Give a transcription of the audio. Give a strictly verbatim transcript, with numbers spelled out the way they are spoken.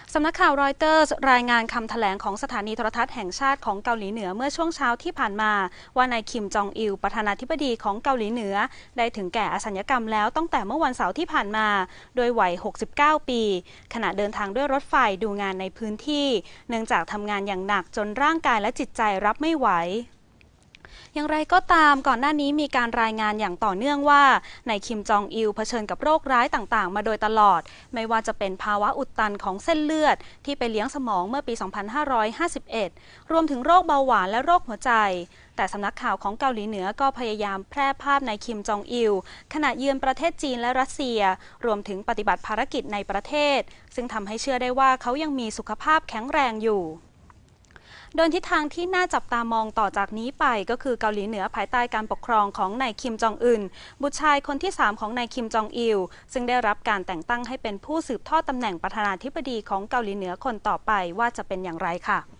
สำนักข่าวรอยเตอร์สรายงานคำแถลงของสถานีโทรทัศน์แห่งชาติของเกาหลีเหนือเมื่อช่วงเช้าที่ผ่านมาว่านายคิมจองอิลประธานาธิบดีของเกาหลีเหนือได้ถึงแก่อสัญกรรมแล้วตั้งแต่เมื่อวันเสาร์ที่ผ่านมาโดยวัย หกสิบเก้า ปีขณะเดินทางด้วยรถไฟดูงานในพื้นที่เนื่องจากทำงานอย่างหนักจนร่างกายและจิตใจรับไม่ไหวอย่างไรก็ตามก่อนหน้านี้มีการรายงานอย่างต่อเนื่องว่านายคิมจองอิลเผชิญกับโรคร้ายต่างๆมาโดยตลอดไม่ว่าจะเป็นภาวะอุดตันของเส้นเลือดที่ไปเลี้ยงสมองเมื่อปี สองพันห้าร้อยห้าสิบเอ็ด รวมถึงโรคเบาหวานและโรคหัวใจแต่สำนักข่าวของเกาหลีเหนือก็พยายามแพร่ภาพนายคิมจองอิลขณะเยือนประเทศจีนและรัสเซียรวมถึงปฏิบัติภารกิจในประเทศซึ่งทำให้เชื่อได้ว่าเขายังมีสุขภาพแข็งแรงอยู่โดยทิศทางที่น่าจับตามองต่อจากนี้ไปก็คือเกาหลีเหนือภายใต้การปกครองของนายคิมจองอึนบุตรชายคนที่สามของนายคิมจองอิลซึ่งได้รับการแต่งตั้งให้เป็นผู้สืบทอดตำแหน่งประธานาธิบดีของเกาหลีเหนือคนต่อไปว่าจะเป็นอย่างไรค่ะ